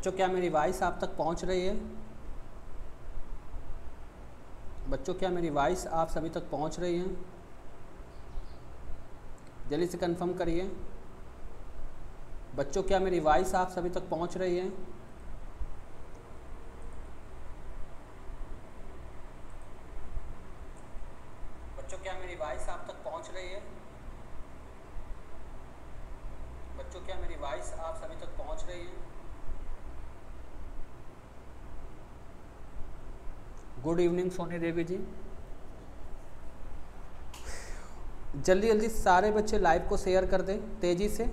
बच्चों क्या मेरी वॉइस आप तक पहुंच रही है? बच्चों क्या मेरी वॉइस आप सभी तक पहुंच रही है? जल्दी से कंफर्म करिए। बच्चों क्या मेरी वॉइस आप सभी तक पहुंच रही है? बच्चों क्या मेरी वॉइस आप तक पहुंच रही है? बच्चों क्या मेरी वॉइस आप सभी तक पहुंच रही है? Good evening Soni Devi ji. जल्दी जल्दी सारे बच्चे लाइव को शेयर कर दें तेजी से।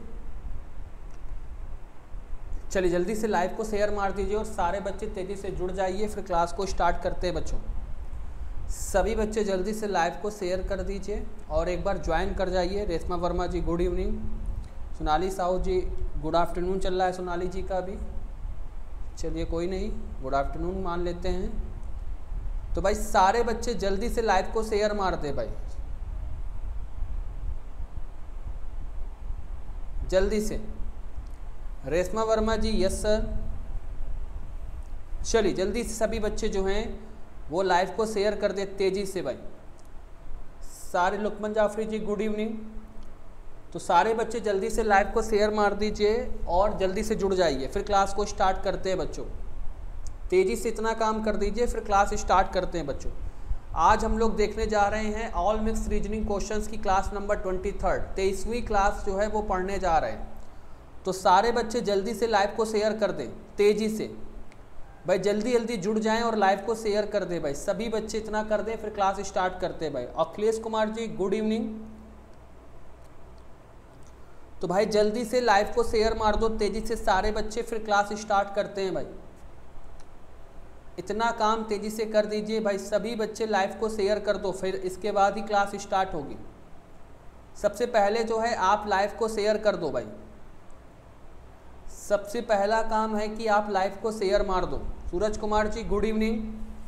चलिए जल्दी से लाइव को शेयर मार दीजिए और सारे बच्चे तेजी से जुड़ जाइए, फिर क्लास को स्टार्ट करते हैं बच्चों। सभी बच्चे जल्दी से लाइव को शेयर कर दीजिए और एक बार ज्वाइन कर जाइए। Reshma Verma ji good evening. Sonali Sahu ji good afternoon चल रहा है सोनाली जी का भी। चलिए कोई नहीं, गुड आफ्टरनून मान लेते हैं। तो भाई सारे बच्चे जल्दी से लाइव को शेयर मार दे भाई, जल्दी से। Reshma Verma ji yes sir. चलिए जल्दी से सभी बच्चे जो हैं वो लाइव को शेयर कर दे तेजी से भाई सारे। Lukman Jafri ji good evening. तो सारे बच्चे जल्दी से लाइव को शेयर मार दीजिए और जल्दी से जुड़ जाइए, फिर क्लास को स्टार्ट करते हैं बच्चों। तेजी से इतना काम कर दीजिए, फिर क्लास स्टार्ट करते हैं बच्चों। आज हम लोग देखने जा रहे हैं ऑल मिक्स रीजनिंग क्वेश्चंस की क्लास नंबर 23वीं क्लास जो है वो पढ़ने जा रहे हैं। तो सारे बच्चे जल्दी से लाइव को शेयर कर दें तेजी से भाई, जल्दी जल्दी जुड़ जाएं और लाइव को शेयर कर दें भाई। सभी बच्चे इतना कर दें, फिर क्लास स्टार्ट करते हैं भाई। Akhilesh Kumar ji good evening. तो भाई जल्दी से लाइव को शेयर मार दो तेजी से सारे बच्चे, फिर क्लास स्टार्ट करते हैं भाई। इतना काम तेजी से कर दीजिए भाई, सभी बच्चे लाइव को शेयर कर दो, फिर इसके बाद ही क्लास स्टार्ट होगी। सबसे पहले जो है आप लाइव को शेयर कर दो भाई, सबसे पहला काम है कि आप लाइव को शेयर मार दो। Suraj Kumar ji good evening.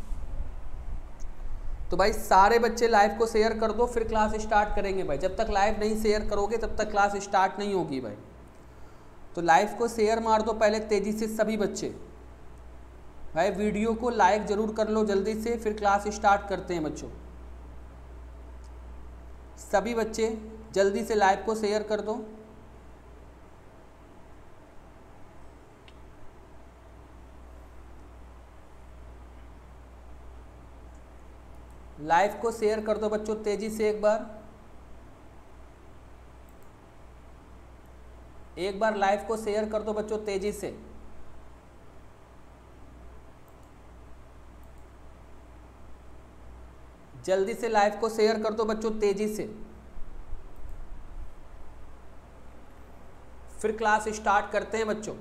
तो भाई सारे बच्चे लाइव को शेयर कर दो, फिर क्लास स्टार्ट करेंगे भाई। जब तक लाइव नहीं शेयर करोगे तब तक क्लास स्टार्ट नहीं होगी भाई। तो लाइव को शेयर मार दो पहले तेजी से सभी बच्चे भाई। वीडियो को लाइक जरूर कर लो जल्दी से, फिर क्लास स्टार्ट करते हैं बच्चों। सभी बच्चे जल्दी से लाइव को शेयर कर दो। लाइव को शेयर कर दो बच्चों तेजी से। एक बार लाइव को शेयर कर दो बच्चों तेजी से। जल्दी से लाइव को शेयर कर दो बच्चों तेजी से, फिर क्लास स्टार्ट करते हैं बच्चों।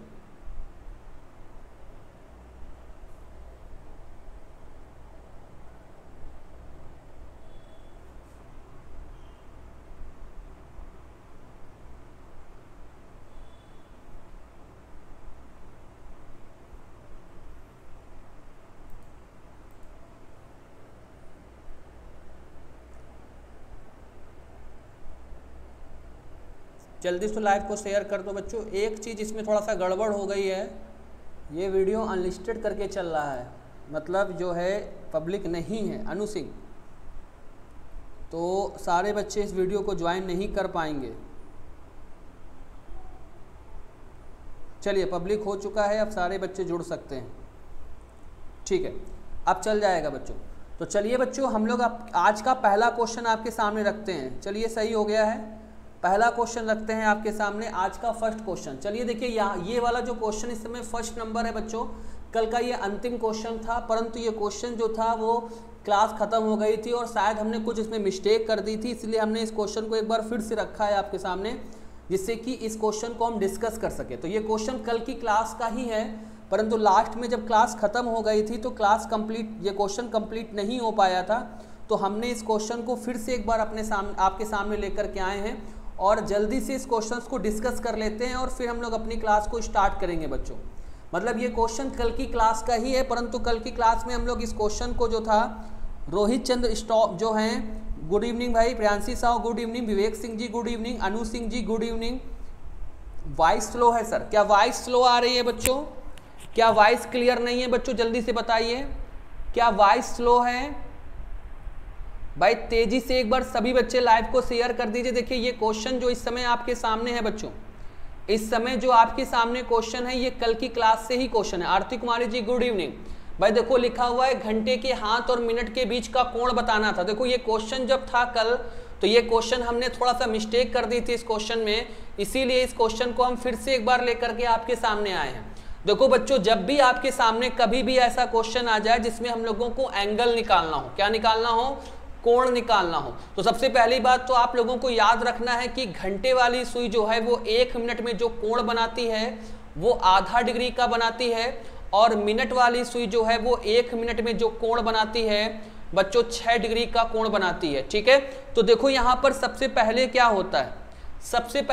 जल्दी से लाइव को शेयर कर दो बच्चों। एक चीज़ इसमें थोड़ा सा गड़बड़ हो गई है, ये वीडियो अनलिस्टेड करके चल रहा है, मतलब जो है पब्लिक नहीं है। अनु सिंह, तो सारे बच्चे इस वीडियो को ज्वाइन नहीं कर पाएंगे। चलिए पब्लिक हो चुका है, अब सारे बच्चे जुड़ सकते हैं। ठीक है, अब चल जाएगा बच्चों। तो चलिए बच्चों हम लोग आज का पहला क्वेश्चन आपके सामने रखते हैं। चलिए सही हो गया है, पहला क्वेश्चन रखते हैं आपके सामने, आज का फर्स्ट क्वेश्चन। चलिए देखिए यहाँ ये वाला जो क्वेश्चन इस समय फर्स्ट नंबर है बच्चों। कल का ये अंतिम क्वेश्चन था, परंतु ये क्वेश्चन जो था वो क्लास ख़त्म हो गई थी और शायद हमने कुछ इसमें मिस्टेक कर दी थी, इसलिए हमने इस क्वेश्चन को एक बार फिर से रखा है आपके सामने, जिससे कि इस क्वेश्चन को हम डिस्कस कर सके। तो ये क्वेश्चन कल की क्लास का ही है, परंतु लास्ट में जब क्लास ख़त्म हो गई थी तो क्लास कंप्लीट, ये क्वेश्चन कंप्लीट नहीं हो पाया था। तो हमने इस क्वेश्चन को फिर से एक बार आपके सामने लेकर के आए हैं और जल्दी से इस क्वेश्चन को डिस्कस कर लेते हैं और फिर हम लोग अपनी क्लास को स्टार्ट करेंगे बच्चों। मतलब ये क्वेश्चन कल की क्लास का ही है, परंतु कल की क्लास में हम लोग इस क्वेश्चन को जो था रोहित चंद्र स्टॉप जो हैं, गुड इवनिंग भाई। Priyanshi Sahu good evening. Vivek Singh ji good evening. Anu Singh ji good evening. Voice slow है सर, क्या वॉइस स्लो आ रही है बच्चों? क्या वॉइस क्लियर नहीं है बच्चों? जल्दी से बताइए, क्या वॉइस स्लो है? भाई तेजी से एक बार सभी बच्चे लाइव को शेयर कर दीजिए। देखिए ये क्वेश्चन जो इस समय आपके सामने है बच्चों, इस समय जो आपके सामने क्वेश्चन है ये कल की क्लास से ही क्वेश्चन है। Aarti Kumari ji good evening. भाई देखो लिखा हुआ है घंटे के हाथ और मिनट के बीच का कोण बताना था। देखो ये क्वेश्चन जब था कल तो ये क्वेश्चन हमने थोड़ा सा मिस्टेक कर दी थी इस क्वेश्चन में, इसीलिए इस क्वेश्चन को हम फिर से एक बार लेकर के आपके सामने आए हैं। देखो बच्चों जब भी आपके सामने कभी भी ऐसा क्वेश्चन आ जाए जिसमें हम लोगों को एंगल निकालना हो, क्या निकालना हो? कोण निकालना हो, तो सबसे पहली बात तो आप लोगों को याद रखना है कि घंटे वाली सुई जो है वो 1 मिनट में जो कोण बनाती है वो आधा डिग्री का बनाती है, और मिनट वाली सुई जो है वो 1 मिनट में जो कोण बनाती है बच्चों 6 डिग्री का कोण बनाती है। ठीक है, तो देखो यहाँ पर सबसे पहले क्या होता है, सबसे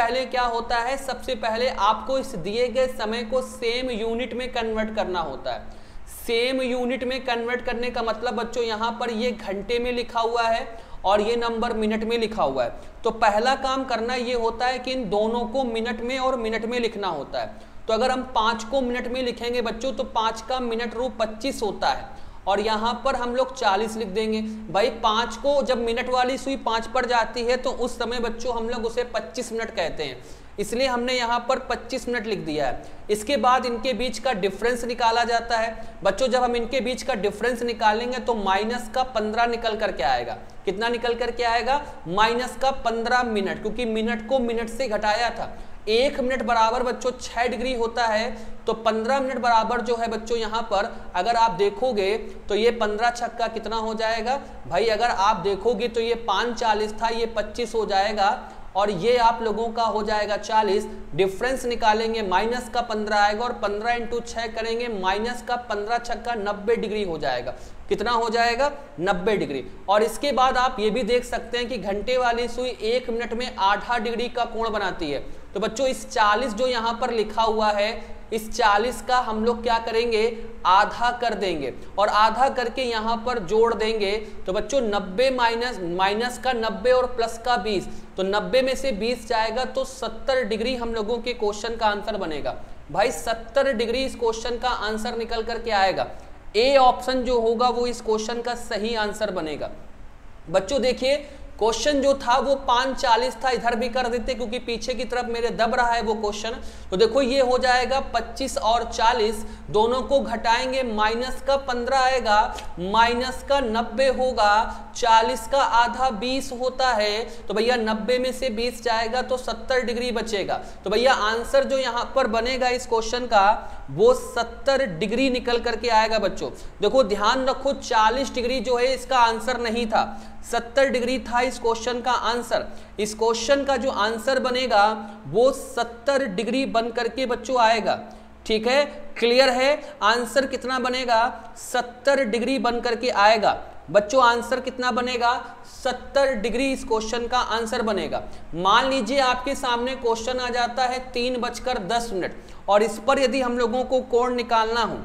पहले आपको इस दिए गए समय को सेम यूनिट में कन्वर्ट करना होता है। सेम यूनिट में कन्वर्ट करने का मतलब बच्चों यहाँ पर ये घंटे में लिखा हुआ है और ये नंबर मिनट में लिखा हुआ है, तो पहला काम करना ये होता है कि इन दोनों को मिनट में और मिनट में लिखना होता है। तो अगर हम 5 को मिनट में लिखेंगे बच्चों तो 5 का मिनट रूप 25 होता है, और यहाँ पर हम लोग 40 लिख देंगे। भाई 5 को जब मिनट वाली सुई 5 पर जाती है तो उस समय बच्चों हम लोग उसे 25 मिनट कहते हैं, इसलिए हमने यहाँ पर 25 मिनट लिख दिया है। इसके बाद इनके बीच का डिफरेंस निकाला जाता है। बच्चों जब हम इनके बीच का डिफरेंस निकालेंगे तो माइनस का 15 निकल करके आएगा। कितना निकल करके आएगा? माइनस का 15 मिनट, क्योंकि मिनट को मिनट से घटाया था। 1 मिनट बराबर बच्चों 6 डिग्री होता है, तो 15 मिनट बराबर जो है बच्चों यहाँ पर अगर आप देखोगे तो ये 15 छक्का कितना हो जाएगा? भाई अगर आप देखोगे तो ये 5 40 था, ये 25 हो जाएगा, और ये आप लोगों का हो जाएगा 40। डिफरेंस निकालेंगे माइनस का 15 आएगा, और 15 इंटू 6 करेंगे माइनस का 15 छक्का 90 डिग्री हो जाएगा। कितना हो जाएगा? 90 डिग्री। और इसके बाद आप ये भी देख सकते हैं कि घंटे वाली सुई 1 मिनट में आधा डिग्री का कोण बनाती है। तो बच्चों इस 40 जो यहाँ पर लिखा हुआ है, इस 40 का हम लोग क्या करेंगे? आधा कर देंगे, और आधा करके यहाँ पर जोड़ देंगे। तो बच्चों 90 माइनस का 90 और प्लस का 20, तो 90 में से 20 जाएगा तो 70 डिग्री हम लोगों के क्वेश्चन का आंसर बनेगा। भाई 70 डिग्री इस क्वेश्चन का आंसर निकल करके आएगा। ए ऑप्शन जो होगा वो इस क्वेश्चन का सही आंसर बनेगा। बच्चों देखिए क्वेश्चन जो था वो 5 40 था, इधर भी कर देते क्योंकि पीछे की तरफ मेरे दब रहा है वो क्वेश्चन। तो देखो ये हो जाएगा 25 और 40, दोनों को घटाएंगे माइनस का 15 आएगा, माइनस का 90 होगा, 40 का आधा 20 होता है, तो भैया 90 में से 20 जाएगा तो 70 डिग्री बचेगा। तो भैया आंसर जो यहाँ पर बनेगा इस क्वेश्चन का वो 70 डिग्री निकल करके आएगा। बच्चों देखो ध्यान रखो 40 डिग्री जो है इसका आंसर नहीं था, 70 डिग्री था इस क्वेश्चन का आंसर। इस क्वेश्चन का जो आंसर बनेगा वो 70 डिग्री बन करके बच्चों आएगा। ठीक है, क्लियर है? आंसर कितना बनेगा? 70 डिग्री बन करके आएगा। बच्चों आंसर कितना बनेगा? 70 डिग्री इस क्वेश्चन का आंसर बनेगा। मान लीजिए आपके सामने क्वेश्चन आ जाता है 3:10 और इस पर यदि हम लोगों को कोण निकालना हो,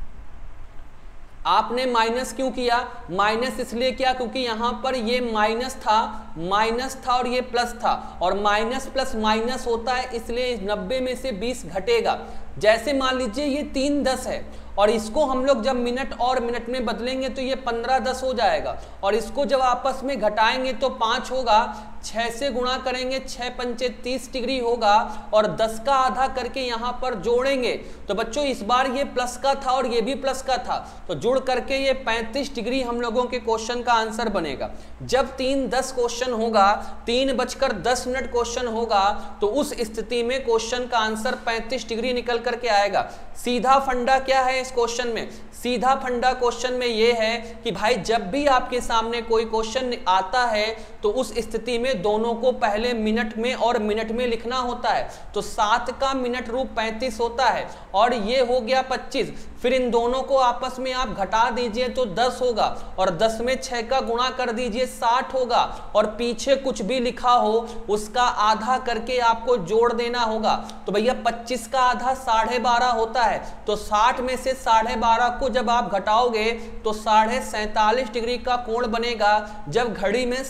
आपने माइनस क्यों किया? माइनस इसलिए किया क्योंकि यहां पर ये माइनस था और ये प्लस था, और माइनस प्लस माइनस होता है, इसलिए 90 में से 20 घटेगा। जैसे मान लीजिए ये 3:10 है और इसको हम लोग जब मिनट और मिनट में बदलेंगे तो ये 15:10 हो जाएगा, और इसको जब आपस में घटाएंगे तो 5 होगा, 6 से गुणा करेंगे 6 पंचे 30 डिग्री होगा, और 10 का आधा करके यहाँ पर जोड़ेंगे तो बच्चों इस बार ये प्लस का था और ये भी प्लस का था, तो जोड़ करके ये 35 डिग्री हम लोगों के क्वेश्चन का आंसर बनेगा। जब 3:10 क्वेश्चन होगा, 3:10 क्वेश्चन होगा, तो उस स्थिति में क्वेश्चन का आंसर 35 डिग्री निकल करके आएगा। सीधा फंडा क्या है इस क्वेश्चन में? सीधा फंडा क्वेश्चन में यह है कि भाई जब भी आपके सामने कोई क्वेश्चन आता है तो उस स्थिति में दोनों को पहले मिनट में और मिनट में लिखना होता है। तो 7 का मिनट रूप 35 होता है और ये हो गया 25, फिर इन दोनों को आपस में आप घटा दीजिए तो 10 होगा, और 10 में 6 का गुणा कर दीजिए 60 होगा, और पीछे कुछ भी लिखा हो उसका आधा करके आपको जोड़ देना होगा। तो भैया 25 का आधा 12.5 होता है, तो 60 में से 12.5 को जब आप घटाओगे तो 47.5 डिग्री का कोण बनेगा, जब घड़ी में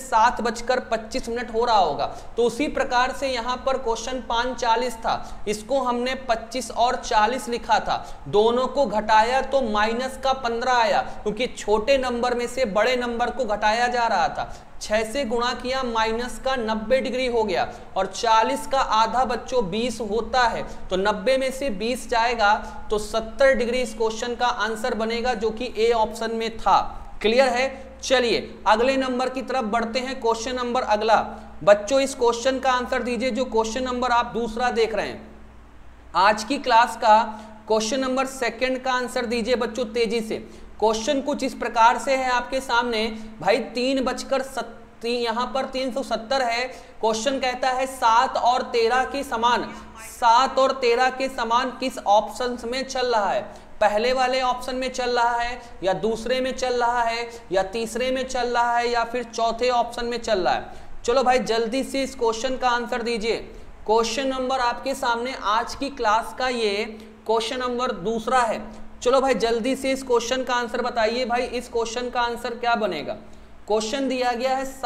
7:25 हो रहा होगा। तो उसी प्रकार से यहां पर क्वेश्चन 5:40 था, इसको हमने 25 और 40 लिखा था, दोनों को घटाया तो माइनस का 15 आया, क्योंकि छोटे नंबर में से बड़े नंबर को घटाया जा रहा था। 6 से गुणा किया माइनस का 90 डिग्री हो गया, और 40 का आधा बच्चों 20 होता है, तो 90 में से 20 जाएगा तो 70 डिग्री इस क्वेश्चन का आंसर बनेगा, जो कि ए ऑप्शन में था। क्लियर है? चलिए अगले नंबर की तरफ बढ़ते हैं। क्वेश्चन नंबर अगला बच्चों, इस क्वेश्चन का आंसर दीजिए जो क्वेश्चन नंबर आप दूसरा देख रहे हैं। आज की क्लास का क्वेश्चन नंबर 2 का आंसर दीजिए बच्चों तेजी से। क्वेश्चन कुछ इस प्रकार से है आपके सामने, भाई 3:70 यहाँ पर 370 है। क्वेश्चन कहता है 7 और 13 के समान, 7 और 13 के समान किस ऑप्शन में चल रहा है? पहले वाले ऑप्शन में चल रहा है, या दूसरे में चल रहा है, या तीसरे में चल रहा है, या फिर चौथे ऑप्शन में चल रहा है? चलो भाई जल्दी से इस क्वेश्चन का आंसर दीजिए। क्वेश्चन नंबर आपके सामने आज की क्लास का ये क्वेश्चन नंबर दूसरा है। चलो भाई जल्दी से इस क्वेश्चन का आंसर बताइए। भाई इस क्वेश्चन का आंसर क्या बनेगा? क्वेश्चन दिया गया है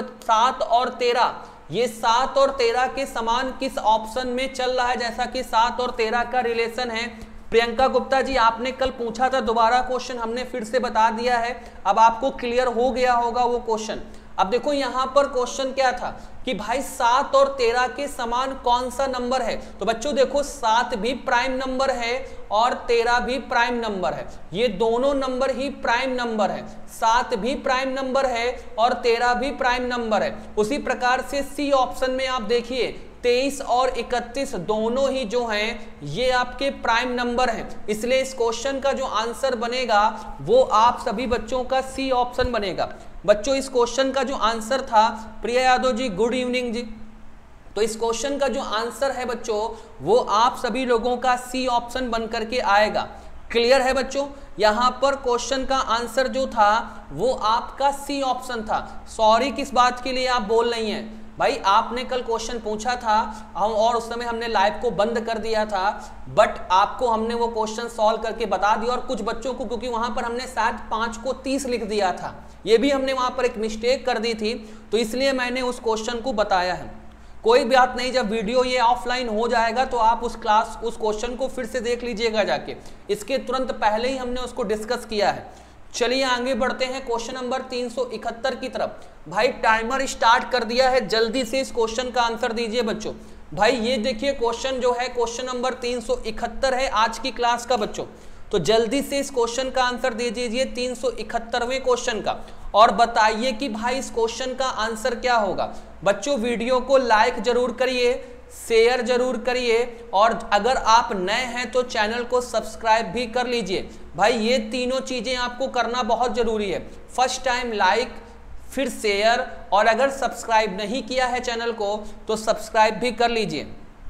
7 और 13, ये 7 और 13 के समान किस ऑप्शन में चल रहा है? जैसा कि 7 और 13 का रिलेशन है। प्रियंका गुप्ता जी आपने कल पूछा था, दोबारा क्वेश्चन हमने फिर से बता दिया है, अब आपको क्लियर हो गया होगा वो क्वेश्चन। अब देखो यहां पर क्वेश्चन क्या था कि भाई 7 और 13 के समान कौन सा नंबर है? तो बच्चों देखो 7 भी प्राइम नंबर है और 13 भी प्राइम नंबर है, ये दोनों नंबर ही प्राइम नंबर है। 7 भी प्राइम नंबर है और 13 भी प्राइम नंबर है। उसी प्रकार से सी ऑप्शन में आप देखिए 23 और 31 दोनों ही जो हैं ये आपके प्राइम नंबर हैं, इसलिए इस क्वेश्चन का जो आंसर बनेगा वो आप सभी बच्चों का सी ऑप्शन बनेगा। बच्चों इस क्वेश्चन का जो आंसर था, प्रिया यादव जी गुड इवनिंग जी, तो इस क्वेश्चन का जो आंसर है बच्चों वो आप सभी लोगों का सी ऑप्शन बन करके आएगा। क्लियर है बच्चों? यहां पर क्वेश्चन का आंसर जो था वो आपका सी ऑप्शन था। सॉरी किस बात के लिए आप बोल रही हैं भाई? आपने कल क्वेश्चन पूछा था हम, और उस समय हमने लाइव को बंद कर दिया था, बट आपको हमने वो क्वेश्चन सॉल्व करके बता दिया। और कुछ बच्चों को, क्योंकि वहां पर हमने शायद 5 को 30 लिख दिया था, ये भी हमने वहां पर एक मिस्टेक कर दी थी, तो इसलिए मैंने उस क्वेश्चन को बताया है। कोई बात नहीं, जब वीडियो ये ऑफलाइन हो जाएगा तो आप उस क्वेश्चन को फिर से देख लीजिएगा जाके, इसके तुरंत पहले ही हमने उसको डिस्कस किया है। चलिए आगे बढ़ते हैं क्वेश्चन नंबर 371 की तरफ। भाई टाइमर स्टार्ट कर दिया है, जल्दी से इस क्वेश्चन का आंसर दीजिए बच्चों। भाई ये देखिए क्वेश्चन जो है क्वेश्चन नंबर 371 है आज की क्लास का बच्चों, तो जल्दी से इस क्वेश्चन का आंसर दे दीजिए 371वें क्वेश्चन का, और बताइए कि भाई इस क्वेश्चन का आंसर क्या होगा। बच्चों वीडियो को लाइक जरूर करिए, शेयर जरूर करिए, और अगर आप नए हैं तो चैनल को सब्सक्राइब भी कर लीजिए। भाई ये तीनों चीजें आपको करना बहुत जरूरी है, फर्स्ट टाइम लाइक, फिर शेयर, और अगर सब्सक्राइब नहीं किया है चैनल को तो सब्सक्राइब भी कर लीजिए।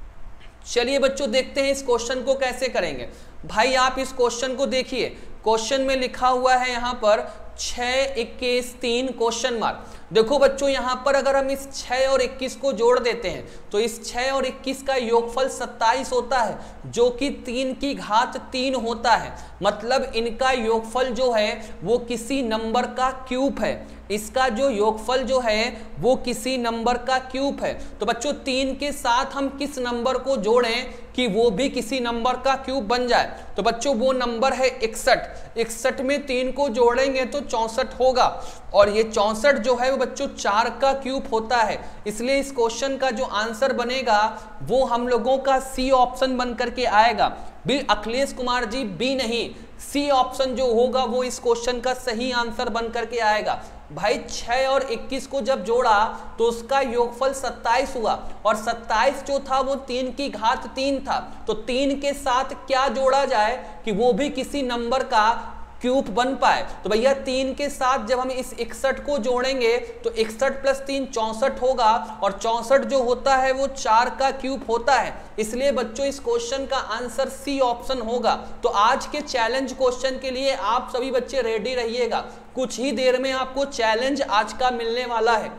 चलिए बच्चों देखते हैं इस क्वेश्चन को कैसे करेंगे। भाई आप इस क्वेश्चन को देखिए, क्वेश्चन में लिखा हुआ है यहाँ पर 6, 21, 3 क्वेश्चन मार्क। देखो बच्चों यहाँ पर अगर हम इस 6 और 21 को जोड़ देते हैं तो इस 6 और 21 का योगफल 27 होता है, जो कि 3 की घात 3 होता है। मतलब इनका योगफल जो है वो किसी नंबर का क्यूब है, इसका जो योगफल जो है वो किसी नंबर का क्यूब है। तो बच्चों 3 के साथ हम किस नंबर को जोड़ें कि वो भी किसी नंबर का क्यूब बन जाए? तो बच्चों वो नंबर है 61। 61 में 3 को जोड़ेंगे तो 64 होगा, और ये 64 जो है वो बच्चों 4 का क्यूब होता है। इसलिए इस क्वेश्चन का जो आंसर बनेगा वो हम लोगों का सी ऑप्शन बन करके आएगा। बी अखिलेश कुमार जी बी नहीं, सी ऑप्शन जो होगा वो इस क्वेश्चन का सही आंसर बन करके आएगा। भाई 6 और 21 को जब जोड़ा तो उसका योगफल 27 हुआ, और 27 जो था वो 3 की घात 3 था। तो 3 के साथ क्या जोड़ा जाए कि वो भी किसी नंबर का क्यूब बन पाए। तो भैया 3 के साथ जब हम इस 61 को जोड़ेंगे तो 61 + 3 64 होगा, और 64 जो होता है वो 4 का क्यूब होता है। इसलिए बच्चों इस क्वेश्चन का आंसर सी ऑप्शन होगा। तो आज के चैलेंज क्वेश्चन के लिए आप सभी बच्चे रेडी रहिएगा, कुछ ही देर में आपको चैलेंज आज का मिलने वाला है।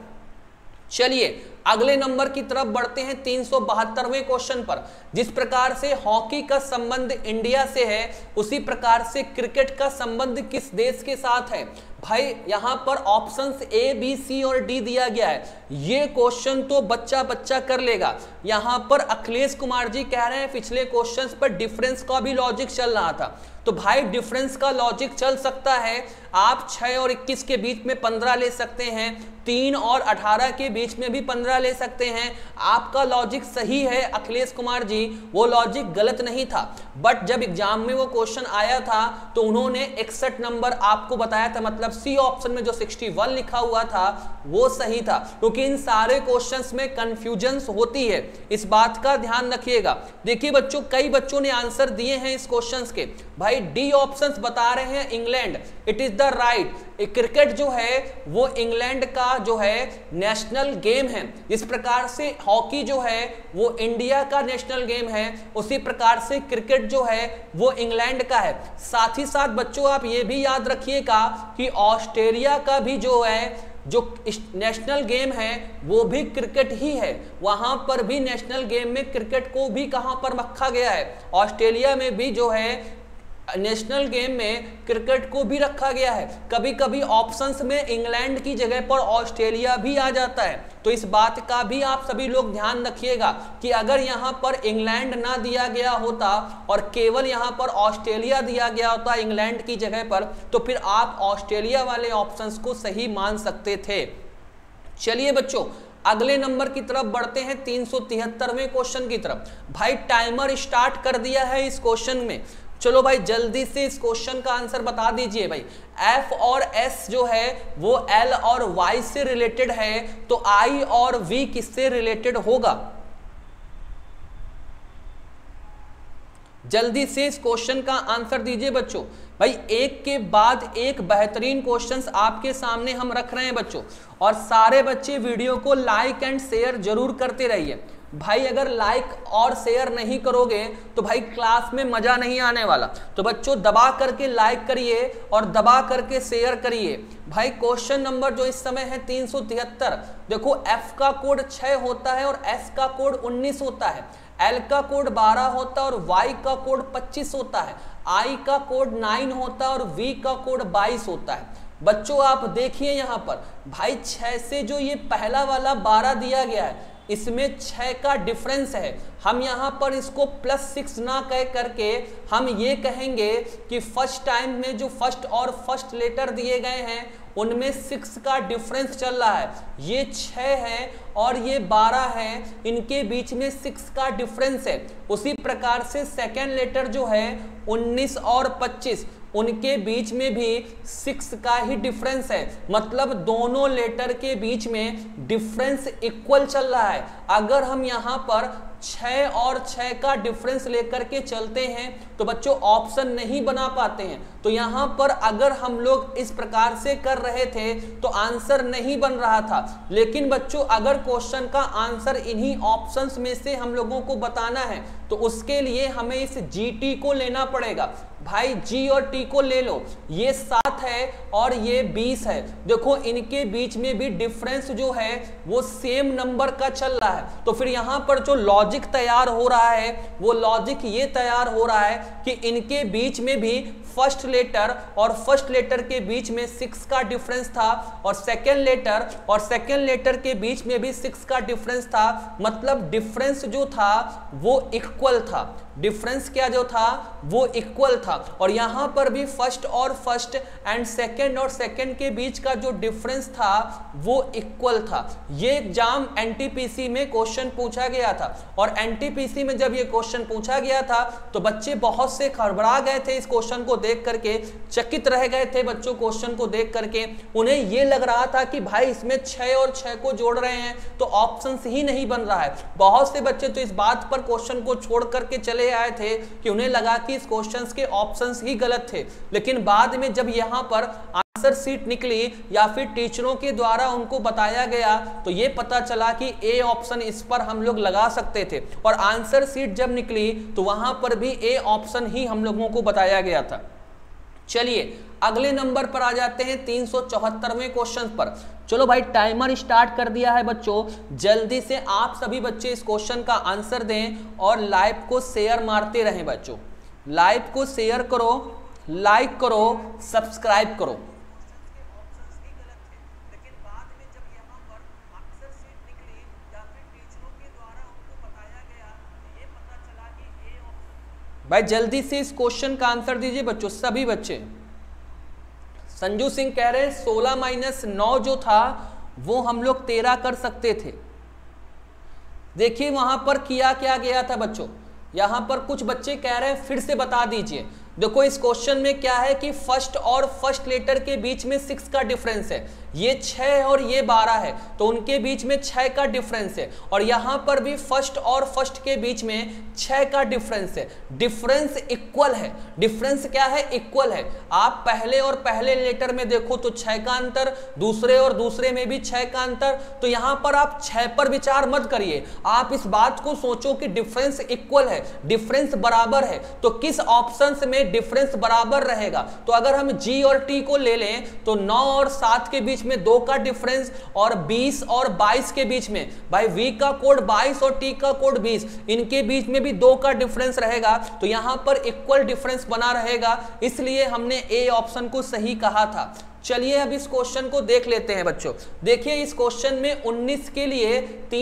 चलिए अगले नंबर की तरफ बढ़ते हैं 372वें क्वेश्चन पर। जिस प्रकार से हॉकी का संबंध इंडिया से है, उसी प्रकार से क्रिकेट का संबंध किस देश के साथ है? भाई यहां पर ऑप्शंस A, B, C और D दिया गया है। ये क्वेश्चन तो बच्चा बच्चा कर लेगा। यहां पर अखिलेश कुमार जी कह रहे हैं पिछले क्वेश्चंस पर डिफरेंस का भी लॉजिक चल रहा था। तो भाई डिफरेंस का लॉजिक चल सकता है। आप 6 और 21 के बीच में 15 ले सकते हैं, 3 और 18 के बीच में भी 15 ले सकते हैं। आपका लॉजिक सही है अखिलेश कुमार जी, वो लॉजिक गलत नहीं था। बट जब एग्जाम में वो क्वेश्चन आया था तो उन्होंने 61 नंबर आपको बताया था, मतलब सी ऑप्शन में जो 61 लिखा हुआ था वो सही था। क्योंकि इन सारे क्वेश्चंस में कंफ्यूजन होती है, इस बात का ध्यान रखिएगा। देखिए बच्चों, कई बच्चों ने आंसर दिए हैं इस क्वेश्चंस के। भाई डी ऑप्शंस बता रहे हैं England, it is the right. Cricket जो है वो इंग्लैंड का जो है नेशनल गेम है। इस प्रकार से हॉकी जो है वो इंडिया का नेशनल गेम है, उसी प्रकार से क्रिकेट जो है वो इंग्लैंड का है। साथ ही साथ बच्चों आप ये भी याद रखिएगा कि ऑस्ट्रेलिया का भी जो है जो नेशनल गेम है वो भी क्रिकेट ही है। वहां पर भी नेशनल गेम में क्रिकेट को भी कहां पर रखा गया है? ऑस्ट्रेलिया में भी जो है नेशनल गेम में क्रिकेट को भी रखा गया है। कभी कभी ऑप्शंस में इंग्लैंड की जगह पर ऑस्ट्रेलिया भी आ जाता है। तो इस बात का भी आप सभी लोग ध्यान रखिएगा कि अगर यहां पर इंग्लैंड ना दिया गया होता और केवल यहां पर ऑस्ट्रेलिया दिया गया होता इंग्लैंड की जगह पर, तो फिर आप ऑस्ट्रेलिया वाले ऑप्शंस को सही मान सकते थे। चलिए बच्चों अगले नंबर की तरफ बढ़ते हैं 373वें क्वेश्चन की तरफ। भाई टाइमर स्टार्ट कर दिया है इस क्वेश्चन में। चलो भाई जल्दी से इस क्वेश्चन का आंसर बता दीजिए। भाई F और S जो है वो L और Y से रिलेटेड है, तो I और V किससे रिलेटेड होगा? जल्दी से इस क्वेश्चन का आंसर दीजिए बच्चों। भाई एक के बाद एक बेहतरीन क्वेश्चंस आपके सामने हम रख रहे हैं बच्चों, और सारे बच्चे वीडियो को लाइक एंड शेयर जरूर करते रहिए। भाई अगर लाइक और शेयर नहीं करोगे तो भाई क्लास में मजा नहीं आने वाला। तो बच्चों दबा करके लाइक करिए और दबा करके शेयर करिए। भाई क्वेश्चन नंबर जो इस समय है 373, देखो F का कोड 6 होता है और S का कोड 19 होता है, L का कोड 12 होता है और Y का कोड 25 होता है, I का कोड 9 होता है और V का कोड 22 होता है। बच्चों आप देखिए यहाँ पर भाई 6 से जो ये पहला वाला 12 दिया गया है, इसमें 6 का डिफरेंस है। हम यहाँ पर इसको +6 ना कह करके हम ये कहेंगे कि फर्स्ट टाइम में जो फर्स्ट और फर्स्ट लेटर दिए गए हैं उनमें 6 का डिफरेंस चल रहा है। ये 6 है और ये 12 है, इनके बीच में 6 का डिफरेंस है। उसी प्रकार से सेकेंड लेटर जो है 19 और 25, उनके बीच में भी 6 का ही डिफरेंस है। मतलब दोनों लेटर के बीच में डिफरेंस इक्वल चल रहा है। अगर हम यहाँ पर 6 और 6 का डिफरेंस लेकर के चलते हैं तो बच्चों ऑप्शन नहीं बना पाते हैं। तो यहाँ पर अगर हम लोग इस प्रकार से कर रहे थे तो आंसर नहीं बन रहा था। लेकिन बच्चों अगर क्वेश्चन का आंसर इन्हीं ऑप्शंस में से हम लोगों को बताना है तो उसके लिए हमें इस GT को लेना पड़ेगा। भाई G और T को ले लो, ये 7 है और ये 20 है। देखो इनके बीच में भी डिफरेंस जो है वो सेम नंबर का चल रहा है। तो फिर यहाँ पर जो लॉजिक तैयार हो रहा है वो लॉजिक ये तैयार हो रहा है कि इनके बीच में भी फर्स्ट लेटर और फर्स्ट लेटर के बीच में 6 का डिफरेंस था और सेकेंड लेटर और सेकेंड लेटर के बीच में भी 6 का डिफरेंस था। मतलब डिफरेंस जो था वो इक्वल था। डिफरेंस क्या जो था वो इक्वल था। और यहां पर भी फर्स्ट और फर्स्ट एंड सेकेंड और सेकेंड के बीच का जो डिफरेंस था वो इक्वल था। ये एग्जाम NTPC में क्वेश्चन पूछा गया था और NTPC में जब ये क्वेश्चन पूछा गया था तो बच्चे बहुत से घबरा गए थे इस क्वेश्चन को देख करके, चकित रह गए थे बच्चों क्वेश्चन को देख करके। उन्हें ये लग रहा था कि भाई इसमें 6 और 6 को जोड़ रहे हैं तो ऑप्शन ही नहीं बन रहा है। बहुत से बच्चे तो इस बात पर क्वेश्चन को छोड़ करके चले ले आए थे कि उन्हें लगा कि इस क्वेश्चंस के ऑप्शंस ही गलत थे, लेकिन बाद में जब यहाँ पर आंसर शीट निकली या फिर टीचरों के द्वारा उनको बताया गया तो ये पता चला कि ए ऑप्शन इस पर हम लोग लगा सकते थे, और आंसर शीट जब निकली तो वहां पर भी ए ऑप्शन ही हम लोगों को बताया गया था। चलिए अगले नंबर पर आ जाते हैं 374वें क्वेश्चन पर। चलो भाई टाइमर स्टार्ट कर दिया है बच्चों, जल्दी से आप सभी बच्चे इस क्वेश्चन का आंसर दें और लाइव को शेयर मारते रहें बच्चों, लाइव को शेयर करो, लाइक करो, सब्सक्राइब करो। भाई जल्दी से इस क्वेश्चन का आंसर दीजिए बच्चों सभी बच्चे। संजू सिंह कह रहे हैं 16 - 9 जो था वो हम लोग 13 कर सकते थे। देखिए वहां पर किया क्या गया था बच्चों, यहां पर कुछ बच्चे कह रहे हैं फिर से बता दीजिए। देखो इस क्वेश्चन में क्या है कि फर्स्ट और फर्स्ट लेटर के बीच में 6 का डिफरेंस है, ये 6 और ये 12 है तो उनके बीच में 6 का डिफरेंस है, और यहां पर भी फर्स्ट और फर्स्ट के बीच में 6 का डिफरेंस है। डिफरेंस इक्वल है, डिफरेंस क्या है, इक्वल है। आप पहले और पहले लेटर में देखो तो 6 का अंतर, दूसरे और दूसरे में भी 6 का अंतर, तो यहां पर आप 6 पर विचार मत करिए, आप इस बात को सोचो कि डिफरेंस इक्वल है, डिफरेंस बराबर है, तो किस ऑप्शन में डिफरेंस बराबर रहेगा। तो अगर हम जी और टी को ले लें तो 9 और 7 के बीच में 2 का डिफरेंस, और 20 और 22 के बीच में, भाई वी का कोड 22 और टी का कोड 20, इनके बीच में भी 2 का डिफरेंस रहेगा, तो यहां पर इक्वल डिफरेंस बना रहेगा, इसलिए हमने ए ऑप्शन को सही कहा था। चलिए अब इस क्वेश्चन को देख लेते हैं बच्चों। देखिए इस क्वेश्चन में 19 के लिए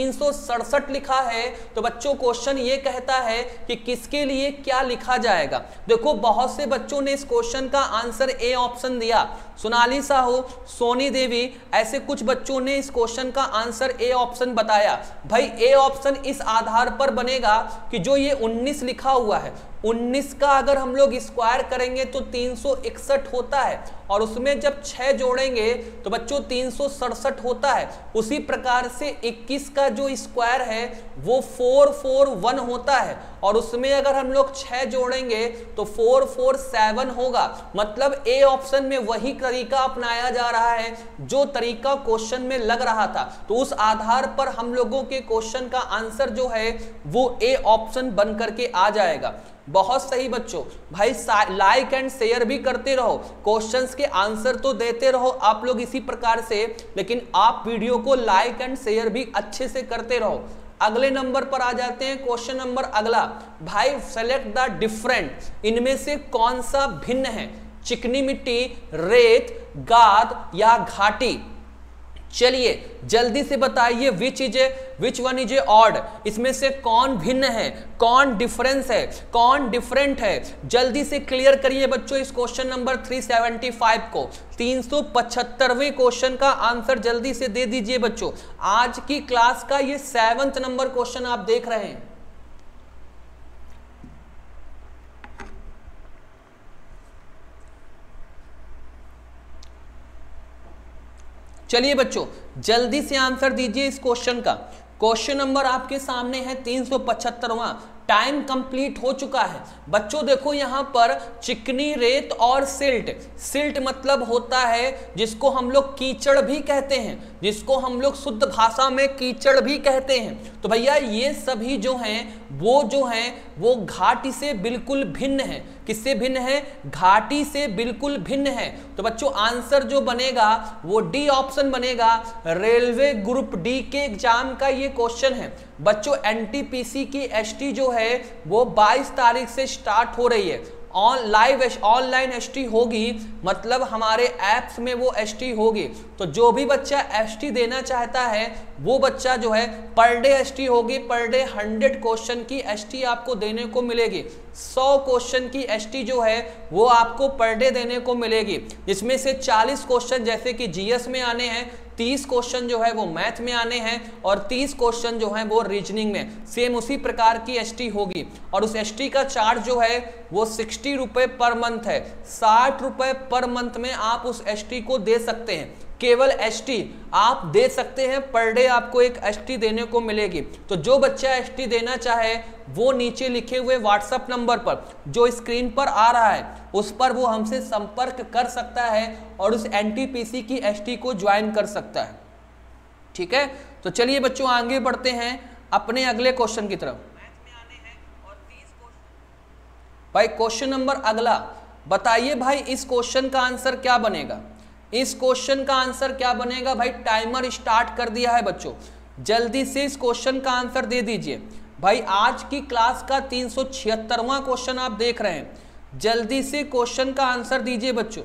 367 लिखा है, तो बच्चों क्वेश्चन ये कहता है कि किसके लिए क्या लिखा जाएगा। देखो बहुत से बच्चों ने इस क्वेश्चन का आंसर ए ऑप्शन दिया, सोनाली साहू, सोनी देवी, ऐसे कुछ बच्चों ने इस क्वेश्चन का आंसर ए ऑप्शन बताया। भाई ए ऑप्शन इस आधार पर बनेगा कि जो ये 19 लिखा हुआ है, 19 का अगर हम लोग स्क्वायर करेंगे तो 361 होता है, और उसमें जब 6 जोड़ेंगे तो बच्चों 367 होता है। उसी प्रकार से 21 का जो स्क्वायर है वो 441 होता है, और उसमें अगर हम लोग 6 जोड़ेंगे तो 447 होगा। मतलब ए ऑप्शन में वही तरीका अपनाया जा रहा है जो तरीका क्वेश्चन में लग रहा था, तो उस आधार पर हम लोगों के क्वेश्चन का आंसर जो है वो ए ऑप्शन बन करके आ जाएगा। बहुत सही बच्चों, भाई लाइक एंड शेयर भी करते रहो, क्वेश्चंस के आंसर तो देते रहो आप लोग इसी प्रकार से, लेकिन आप वीडियो को लाइक एंड शेयर भी अच्छे से करते रहो। अगले नंबर पर आ जाते हैं, क्वेश्चन नंबर अगला। भाई सेलेक्ट द डिफरेंट, इनमें से कौन सा भिन्न है, चिकनी मिट्टी, रेत, गाद या घाटी। चलिए जल्दी से बताइए which one is a odd, इसमें से कौन भिन्न है, कौन डिफरेंस है, कौन डिफरेंट है। जल्दी से क्लियर करिए बच्चों इस क्वेश्चन नंबर 375 को। 375वें क्वेश्चन का आंसर जल्दी से दे दीजिए बच्चों। आज की क्लास का ये 7वां नंबर क्वेश्चन आप देख रहे हैं। चलिए बच्चों जल्दी से आंसर दीजिए इस क्वेश्चन का। क्वेश्चन नंबर आपके सामने है 375वां। टाइम कंप्लीट हो चुका है बच्चों। देखो यहां पर चिकनी, रेत और सिल्ट। सिल्ट मतलब होता है जिसको हम लोग कीचड़ भी कहते हैं, जिसको हम लोग शुद्ध भाषा में कीचड़ भी कहते हैं। तो भैया ये सभी जो हैं वो घाटी से बिल्कुल भिन्न है। किससे भिन्न है? घाटी से बिल्कुल भिन्न है। तो बच्चों आंसर जो बनेगा वो डी ऑप्शन बनेगा। रेलवे ग्रुप डी के एग्जाम का ये क्वेश्चन है बच्चों। एनटीपीसी की एसटी जो है वो 22 तारीख से स्टार्ट हो रही है। ऑनलाइन एसटी होगी, मतलब हमारे ऐप्स में वो एसटी होगी। तो जो भी बच्चा एसटी देना चाहता है वो बच्चा जो है पर डे एसटी होगी। पर डे 100 क्वेश्चन की एसटी आपको देने को मिलेगी। 100 क्वेश्चन की एसटी जो है वो आपको पर डे देने को मिलेगी, जिसमें से 40 क्वेश्चन जैसे कि जीएस में आने हैं, 30 क्वेश्चन जो है वो मैथ में आने हैं और 30 क्वेश्चन जो है वो रीजनिंग में। सेम उसी प्रकार की एसटी होगी और उस एसटी का चार्ज जो है वो 60 रुपए पर मंथ है। 60 रुपए पर मंथ में आप उस एसटी को दे सकते हैं। केवल एसटी आप दे सकते हैं, पर डे आपको एक एसटी देने को मिलेगी। तो जो बच्चा एसटी देना चाहे वो नीचे लिखे हुए व्हाट्सएप नंबर पर जो स्क्रीन पर आ रहा है उस पर वो हमसे संपर्क कर सकता है और उस एनटीपीसी की एसटी को ज्वाइन कर सकता है। ठीक है, तो चलिए बच्चों आगे बढ़ते हैं अपने अगले क्वेश्चन की तरफ। भाई क्वेश्चन नंबर अगला, बताइए भाई इस क्वेश्चन का आंसर क्या बनेगा? इस क्वेश्चन का आंसर क्या बनेगा? भाई टाइमर स्टार्ट कर दिया है बच्चों, जल्दी से इस क्वेश्चन का आंसर दे दीजिए। भाई आज की क्लास का 376वां क्वेश्चन आप देख रहे हैं, जल्दी से क्वेश्चन का आंसर दीजिए बच्चों।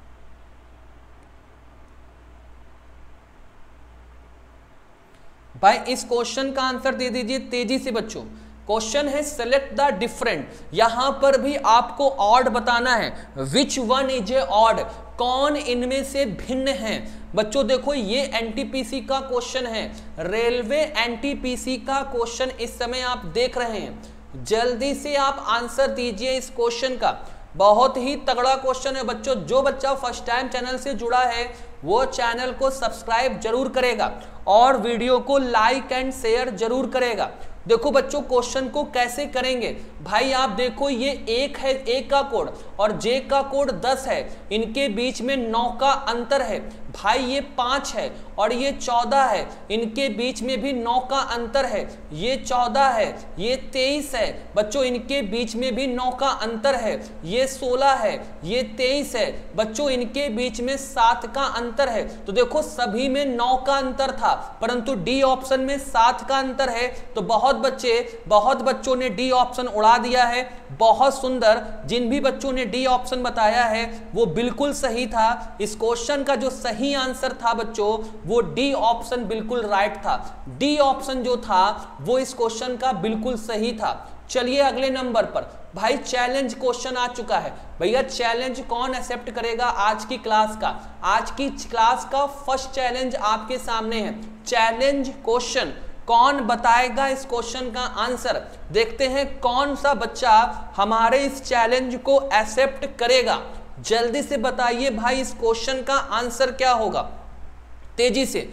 भाई इस क्वेश्चन का आंसर दे दीजिए तेजी से बच्चों। क्वेश्चन है सेलेक्ट द डिफरेंट, यहां पर भी आपको ऑड बताना है। Which one is a odd, कौन इनमें से भिन्न है। बच्चों देखो ये एनटीपीसी का क्वेश्चन है, रेलवे एनटीपीसी का क्वेश्चन इस समय आप देख रहे हैं। जल्दी से आप आंसर दीजिए इस क्वेश्चन का, बहुत ही तगड़ा क्वेश्चन है बच्चों। जो बच्चा फर्स्ट टाइम चैनल से जुड़ा है वो चैनल को सब्सक्राइब जरूर करेगा और वीडियो को लाइक एंड शेयर जरूर करेगा। देखो बच्चों क्वेश्चन को कैसे करेंगे, भाई आप देखो ये एक है, ए का कोड और जे का कोड 10 है, इनके बीच में 9 का अंतर है। भाई ये 5 है और ये 14 है, इनके बीच में भी 9 का अंतर है। ये 14 है, ये 23 है बच्चों, इनके बीच में भी 9 का अंतर है। ये 16 है, ये 23 है बच्चों, इनके बीच में 7 का अंतर है। तो देखो सभी में 9 का अंतर था, परंतु डी ऑप्शन में 7 का अंतर है। तो बहुत बच्चों ने डी ऑप्शन उड़ा दिया है, बहुत सुंदर। जिन भी बच्चों ने डी ऑप्शन बताया है वो बिल्कुल सही था। इस क्वेश्चन का जो सही आंसर था बच्चों वो डी ऑप्शन बिल्कुल राइट था। डी ऑप्शन जो था वो इस क्वेश्चन का बिल्कुल सही था। चलिए अगले नंबर पर, भाई चैलेंज क्वेश्चन आ चुका है। भैया चैलेंज कौन एक्सेप्ट करेगा आज की क्लास का? आज की क्लास का फर्स्ट चैलेंज आपके सामने है। चैलेंज क्वेश्चन कौन बताएगा इस क्वेश्चन का आंसर? देखते हैं कौन सा बच्चा हमारे इस चैलेंज को एक्सेप्ट करेगा। जल्दी से बताइए भाई इस क्वेश्चन का आंसर क्या होगा, तेजी से।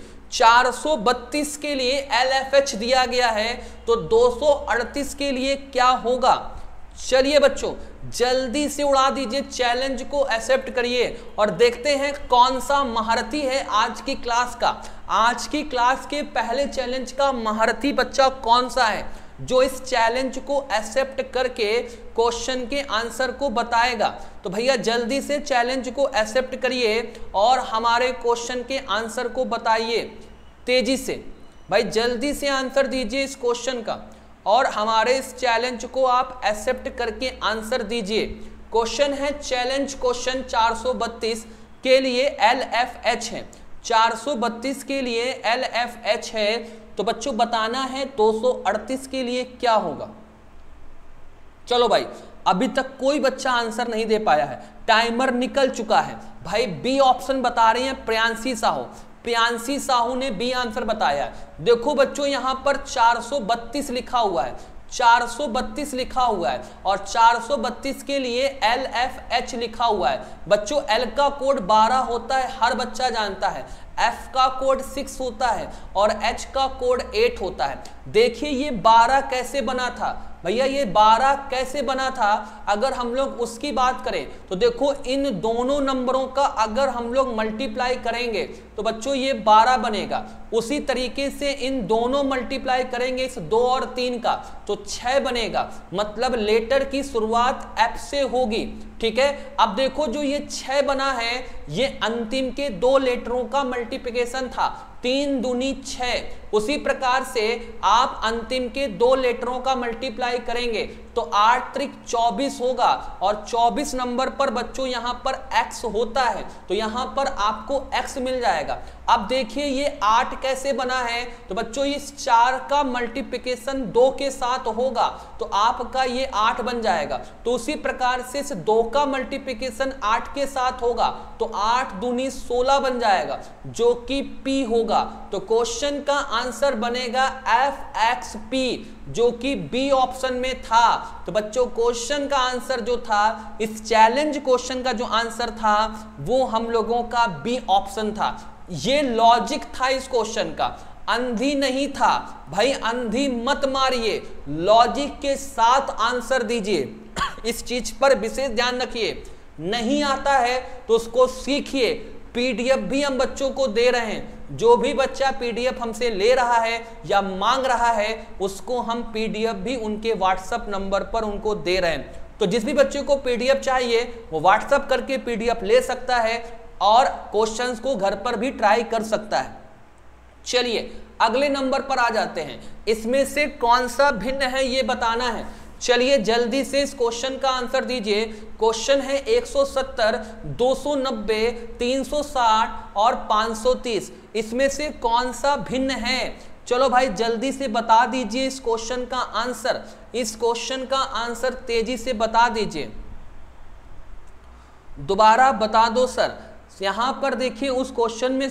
432 के लिए LFH दिया गया है, तो 238 के लिए क्या होगा? चलिए बच्चों जल्दी से उड़ा दीजिए, चैलेंज को एक्सेप्ट करिए और देखते हैं कौन सा महारथी है आज की क्लास का। आज की क्लास के पहले चैलेंज का महारथी बच्चा कौन सा है जो इस चैलेंज को एक्सेप्ट करके क्वेश्चन के आंसर को बताएगा। तो भैया जल्दी से चैलेंज को एक्सेप्ट करिए और हमारे क्वेश्चन के आंसर को बताइए तेजी से। भाई जल्दी से आंसर दीजिए इस क्वेश्चन का और हमारे इस चैलेंज को आप एक्सेप्ट करके आंसर दीजिए। क्वेश्चन है चैलेंज क्वेश्चन 432 के लिए LFH है, 432 के लिए LFH है। तो बच्चों बताना है 238 के लिए क्या होगा। चलो भाई अभी तक कोई बच्चा आंसर नहीं दे पाया है, टाइमर निकल चुका है। भाई बी ऑप्शन बता रहे हैं प्रियांशी साहू, प्रियांशी साहू ने बी आंसर बताया। देखो बच्चों यहां पर 432 लिखा हुआ है, 432 लिखा हुआ है और 432 के लिए LFH लिखा हुआ है। बच्चों L का कोड 12 होता है, हर बच्चा जानता है। F का कोड 6 होता है और H का कोड 8 होता है। देखिए ये 12 कैसे बना था भैया, ये 12 कैसे बना था अगर हम लोग उसकी बात करें तो देखो इन दोनों नंबरों का अगर हम लोग मल्टीप्लाई करेंगे तो बच्चों ये 12 बनेगा। उसी तरीके से इन दोनों मल्टीप्लाई करेंगे इस 2 और 3 का तो 6 बनेगा। मतलब लेटर की शुरुआत F से होगी, ठीक है। अब देखो जो ये 6 बना है ये अंतिम के 2 लेटरों का मल्टीप्लिकेशन था, 3 दूनी 6। उसी प्रकार से आप अंतिम के 2 लेटरों का मल्टीप्लाई करेंगे तो 8 त्रिक 24 होगा और 24 नंबर पर बच्चों यहां पर x होता है तो यहां पर आपको x मिल जाएगा। अब देखिए ये 8 कैसे बना है तो बच्चों इस 4 का मल्टीप्लिकेशन 2 के साथ होगा तो आपका ये 8 बन जाएगा। तो उसी प्रकार से इस 2 का मल्टीप्लिकेशन 8 के साथ होगा तो 8 दूनी 16 बन जाएगा जो कि p होगा। तो क्वेश्चन का आंसर बनेगा FXP जो कि बी ऑप्शन में था। तो बच्चों क्वेश्चन का आंसर जो था, इस चैलेंज क्वेश्चन का जो आंसर था वो हम लोगों का बी ऑप्शन था। ये लॉजिक था इस क्वेश्चन का, अंधी नहीं था भाई, अंधी मत मारिए, लॉजिक के साथ आंसर दीजिए। इस चीज पर विशेष ध्यान रखिए, नहीं आता है तो उसको सीखिए। पीडीएफ भी हम बच्चों को दे रहे हैं, जो भी बच्चा पीडीएफ हमसे ले रहा है या मांग रहा है उसको हम पीडीएफ भी उनके व्हाट्सएप नंबर पर उनको दे रहे हैं। तो जिस भी बच्चे को पीडीएफ चाहिए वो व्हाट्सएप करके पीडीएफ ले सकता है और क्वेश्चंस को घर पर भी ट्राई कर सकता है। चलिए अगले नंबर पर आ जाते हैं, इसमें से कौन सा भिन्न है ये बताना है। चलिए जल्दी से इस क्वेश्चन का आंसर दीजिए। क्वेश्चन है 170, 290, 360 और 530, इसमें से कौन सा भिन्न है? चलो भाई जल्दी से बता दीजिए इस क्वेश्चन का आंसर, इस क्वेश्चन का आंसर तेजी से बता दीजिए, दोबारा बता दो सर। यहां पर देखिए उस क्वेश्चन में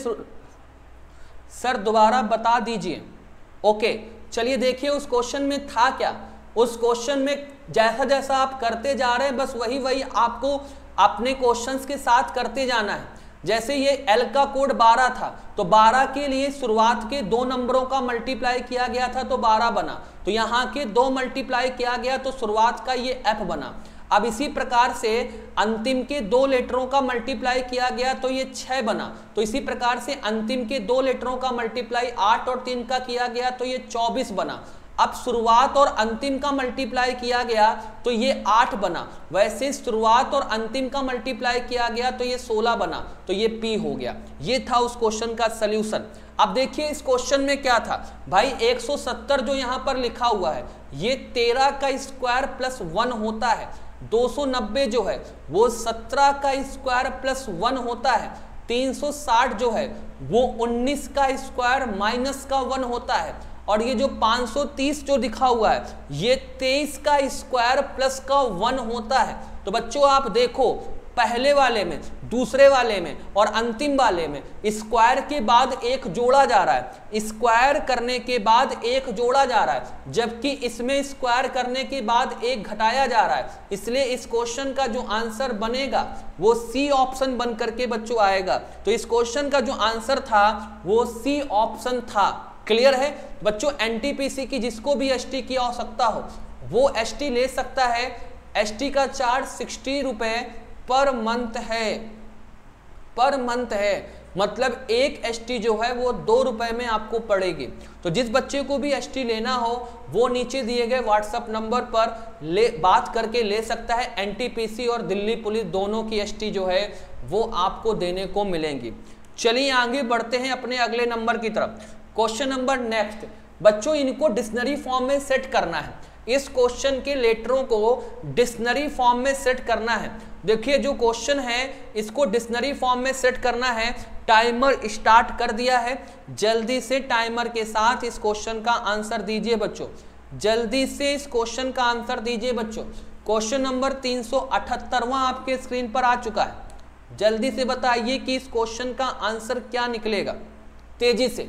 सर दोबारा बता दीजिए। ओके चलिए देखिए उस क्वेश्चन में था क्या, उस क्वेश्चन में जैसा जैसा आप करते जा रहे हैं बस वही वही आपको अपने क्वेश्चंस के साथ करते जाना है। जैसे ये L का कोड 12 था तो 12 के लिए शुरुआत के 2 नंबरों का मल्टीप्लाई किया गया था तो 12 बना, तो यहाँ के 2 मल्टीप्लाई किया गया तो शुरुआत का ये F बना। अब इसी प्रकार से अंतिम के 2 लेटरों का मल्टीप्लाई किया गया तो ये 6 बना, तो इसी प्रकार से अंतिम के 2 लेटरों का मल्टीप्लाई 8 और 3 का किया गया तो ये 24 बना। अब शुरुआत और अंतिम का मल्टीप्लाई किया गया तो ये 8 बना, वैसे शुरुआत और अंतिम का मल्टीप्लाई किया गया तो ये 16 बना, तो ये P हो गया। ये था उस क्वेश्चन का सल्यूशन। अब देखिए इस क्वेश्चन में क्या था भाई, 170 जो यहाँ पर लिखा हुआ है ये 13 का स्क्वायर प्लस 1 होता है, 290 जो है वो 17 का स्क्वायर प्लस 1 होता है, 360 जो है वो 19 का स्क्वायर माइनस का 1 होता है, और ये जो 530 जो दिखा हुआ है ये 23 का स्क्वायर प्लस का 1 होता है। तो बच्चों आप देखो पहले वाले में, दूसरे वाले में और अंतिम वाले में स्क्वायर के बाद एक जोड़ा जा रहा है, स्क्वायर करने के बाद एक जोड़ा जा रहा है, जबकि इसमें स्क्वायर करने के बाद एक घटाया जा रहा है। इसलिए इस क्वेश्चन का जो आंसर बनेगा वो सी ऑप्शन बन करके बच्चों आएगा। तो इस क्वेश्चन का जो आंसर था वो सी ऑप्शन था। क्लियर है बच्चों? एनटीपीसी की जिसको भी एसटी की आवश्यकता हो वो एसटी ले सकता है। एसटी का चार्ज 60 रुपए पर मंथ है, पर मंथ है, मतलब एक एसटी जो है वो 2 रुपए में आपको पड़ेगी। तो जिस बच्चे को भी एसटी लेना हो वो नीचे दिए गए व्हाट्सएप नंबर पर बात करके ले सकता है। एनटीपीसी और दिल्ली पुलिस दोनों की एसटी जो है वो आपको देने को मिलेंगी। चलिए आगे बढ़ते हैं अपने अगले नंबर की तरफ। क्वेश्चन नंबर नेक्स्ट बच्चों, इनको डिक्शनरी फॉर्म में सेट करना है। इस क्वेश्चन के लेटरों को डिक्शनरी फॉर्म में सेट करना है। देखिए जो क्वेश्चन है इसको डिक्शनरी फॉर्म में सेट करना है। टाइमर स्टार्ट कर दिया है, जल्दी से टाइमर के साथ इस क्वेश्चन का आंसर दीजिए बच्चों, जल्दी से इस क्वेश्चन का आंसर दीजिए बच्चों। क्वेश्चन नंबर 378वां आपके स्क्रीन पर आ चुका है। जल्दी से बताइए कि इस क्वेश्चन का आंसर क्या निकलेगा, तेजी से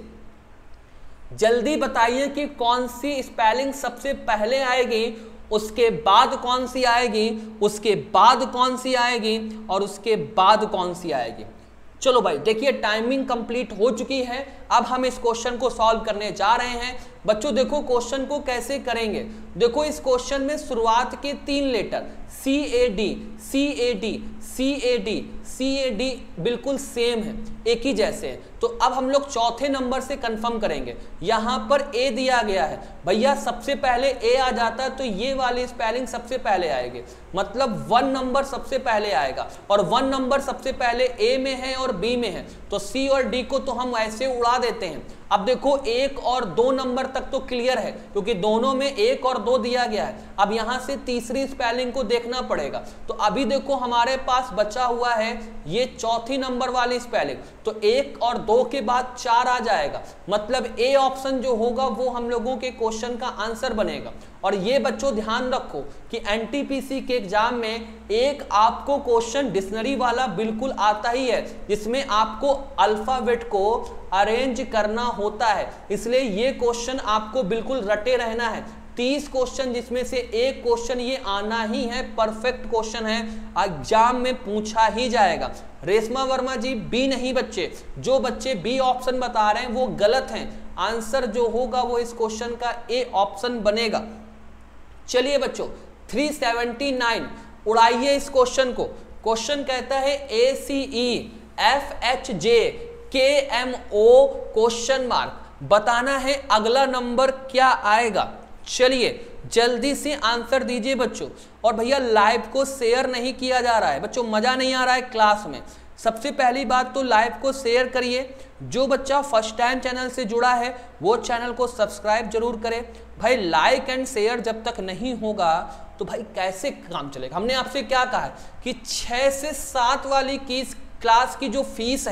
जल्दी बताइए कि कौन सी स्पेलिंग सबसे पहले आएगी, उसके बाद कौन सी आएगी, उसके बाद कौन सी आएगी और उसके बाद कौन सी आएगी। चलो भाई देखिए टाइमिंग कंप्लीट हो चुकी है। अब हम इस क्वेश्चन को सॉल्व करने जा रहे हैं। बच्चों देखो क्वेश्चन को कैसे करेंगे। देखो इस क्वेश्चन में शुरुआत के 3 letter CAD, CAD, CAD, CAD बिल्कुल सेम है, एक ही जैसे है। तो अब हम लोग चौथे नंबर से कंफर्म करेंगे। यहाँ पर A दिया गया है, भैया सबसे पहले A आ जाता है तो ये वाली स्पेलिंग सबसे पहले आएगी, मतलब 1 नंबर सबसे पहले आएगा, और 1 नंबर सबसे पहले A में है और B में है, तो C और D को तो हम ऐसे उड़ा देते हैं। अब देखो 1 और 2 नंबर तक तो क्लियर है क्योंकि दोनों में 1 और 2 दिया गया है। अब यहाँ से तीसरी स्पेलिंग को देखना पड़ेगा। तो अभी देखो हमारे पास बचा हुआ है ये चौथी नंबर वाली स्पेलिंग, तो 1 और 2 के बाद 4 आ जाएगा, मतलब A ऑप्शन जो होगा वो हम लोगों के क्वेश्चन का आंसर बनेगा। और ये बच्चों ध्यान रखो कि एनटीपीसी के एग्जाम में एक आपको क्वेश्चन डिक्शनरी वाला बिल्कुल आता ही है, जिसमें आपको अल्फाबेट को अरेंज करना होता है, इसलिए ये क्वेश्चन आपको बिल्कुल रटे रहना है। 30 क्वेश्चन जिसमें से एक क्वेश्चन ये आना ही है, परफेक्ट क्वेश्चन है, एग्जाम में पूछा ही जाएगा। रेशमा वर्मा जी बी नहीं बच्चे, जो बच्चे बी ऑप्शन बता रहे हैं वो गलत हैं। आंसर जो होगा वो इस क्वेश्चन का ए ऑप्शन बनेगा। चलिए बच्चों 379 उड़ाइए इस क्वेश्चन को। क्वेश्चन कहता है ACEFHJKMO क्वेश्चन मार्क, बताना है अगला नंबर क्या आएगा। चलिए जल्दी से आंसर दीजिए बच्चों। और भैया लाइव को शेयर नहीं किया जा रहा है बच्चों, मजा नहीं आ रहा है क्लास में। सबसे पहली बात तो लाइव को शेयर करिए। जो बच्चा फर्स्ट टाइम चैनल से जुड़ा है वो चैनल को सब्सक्राइब जरूर करे। भाई लाइक एंड शेयर जब तक नहीं होगा तो भाई कैसे काम चलेगा। हमने आपसे क्या कहा है कि 6 से 7 वाली क्लास की जो फीस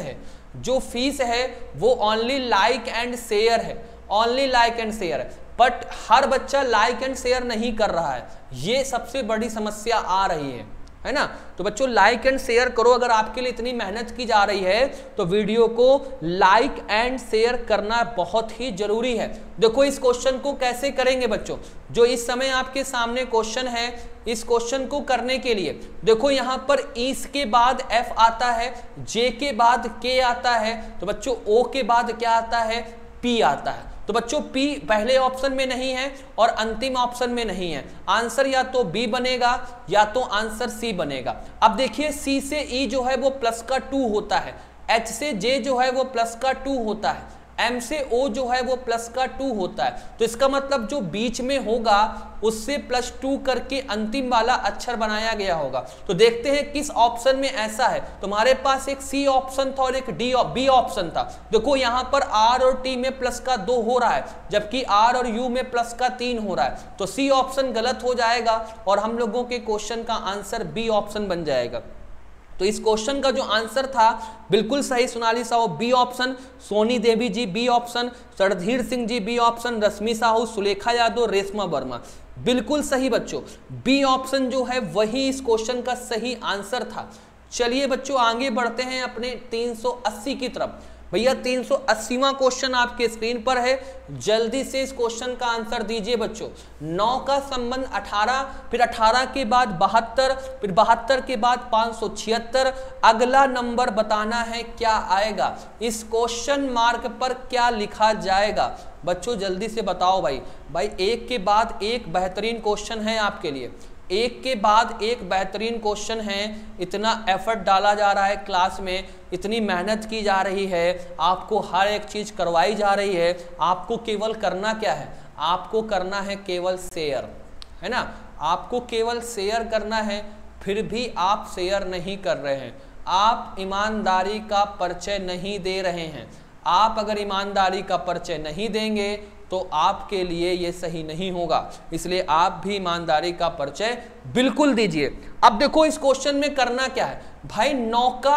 है वो ओनली लाइक एंड शेयर है, ओनली लाइक एंड शेयर है। बट हर बच्चा लाइक एंड शेयर नहीं कर रहा है, ये सबसे बड़ी समस्या आ रही है ना। तो बच्चों लाइक एंड शेयर करो। अगर आपके लिए इतनी मेहनत की जा रही है तो वीडियो को लाइक एंड शेयर करना बहुत ही जरूरी है। देखो इस क्वेश्चन को कैसे करेंगे बच्चों, जो इस समय आपके सामने क्वेश्चन है, इस क्वेश्चन को करने के लिए देखो यहां पर ईस के बाद एफ आता है, जे के बाद के आता है, तो बच्चों ओ के बाद क्या आता है, पी आता है। तो बच्चों P पहले ऑप्शन में नहीं है और अंतिम ऑप्शन में नहीं है। आंसर या तो B बनेगा या तो आंसर C बनेगा। अब देखिए C से E जो है वो प्लस का 2 होता है, H से J जो है वो प्लस का 2 होता है, M से O जो है वो प्लस का 2 होता है। तो इसका मतलब जो बीच में होगा उससे +2 करके अंतिम वाला अक्षर बनाया गया होगा। तो देखते हैं किस ऑप्शन में ऐसा है। तुम्हारे पास एक C ऑप्शन था और एक B ऑप्शन था। देखो यहाँ पर R और T में प्लस का 2 हो रहा है, जबकि R और U में प्लस का 3 हो रहा है। तो C ऑप्शन गलत हो जाएगा और हम लोगों के क्वेश्चन का आंसर B ऑप्शन बन जाएगा। तो इस क्वेश्चन का जो आंसर था बिल्कुल सही Sonali Sahu B option, Soni Devi ji B option, Randhir Singh ji B option, Rashmi Sahu, Sulekha Yadav, Reshma Verma, बिल्कुल सही बच्चों। बी ऑप्शन जो है वही इस क्वेश्चन का सही आंसर था। चलिए बच्चों आगे बढ़ते हैं अपने 380 की तरफ। भैया 380वां क्वेश्चन आपके स्क्रीन पर है, जल्दी से इस क्वेश्चन का आंसर दीजिए बच्चों। 9 का संबंध 18, फिर 18 के बाद 72, फिर 72 के बाद 576, अगला नंबर बताना है क्या आएगा। इस क्वेश्चन मार्क पर क्या लिखा जाएगा बच्चों, जल्दी से बताओ भाई एक के बाद एक बेहतरीन क्वेश्चन है आपके लिए, एक के बाद एक बेहतरीन क्वेश्चन है। इतना एफर्ट डाला जा रहा है क्लास में, इतनी मेहनत की जा रही है, आपको हर एक चीज करवाई जा रही है। आपको केवल करना क्या है, आपको करना है केवल शेयर, है ना। आपको केवल शेयर करना है, फिर भी आप शेयर नहीं कर रहे हैं, आप ईमानदारी का परिचय नहीं दे रहे हैं। आप अगर ईमानदारी का परिचय नहीं देंगे तो आपके लिए ये सही नहीं होगा, इसलिए आप भी ईमानदारी का परिचय बिल्कुल दीजिए। अब देखो इस क्वेश्चन में करना क्या है भाई, 9 का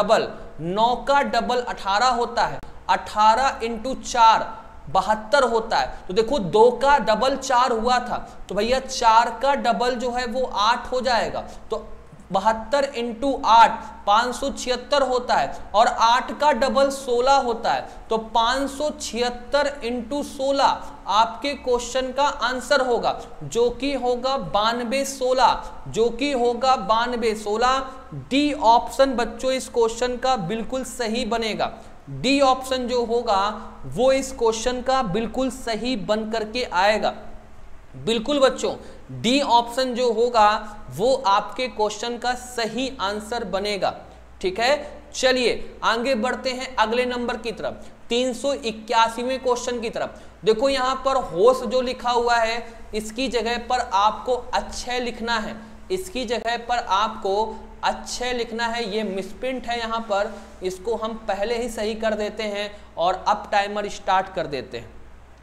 डबल 18 होता है, 18 × 4 72 होता है। तो देखो 2 का डबल 4 हुआ था, तो भैया 4 का डबल जो है वो 8 हो जाएगा। तो 72 × 8 576 होता है, और 8 का डबल 16 होता है। तो 576 × 16 आपके क्वेश्चन का आंसर होगा, जो कि होगा 9216, जो कि होगा 9216। डी ऑप्शन बच्चों इस क्वेश्चन का बिल्कुल सही बनेगा। डी ऑप्शन जो होगा वो इस क्वेश्चन का बिल्कुल सही बन करके आएगा। बिल्कुल बच्चों डी ऑप्शन जो होगा वो आपके क्वेश्चन का सही आंसर बनेगा, ठीक है। चलिए आगे बढ़ते हैं अगले नंबर की तरफ, 381वें क्वेश्चन की तरफ। देखो यहां पर होश जो लिखा हुआ है इसकी जगह पर आपको अच्छे लिखना है, इसकी जगह पर आपको अच्छे लिखना है। ये मिसप्रिंट है यहाँ पर, इसको हम पहले ही सही कर देते हैं और अब टाइमर स्टार्ट कर देते हैं।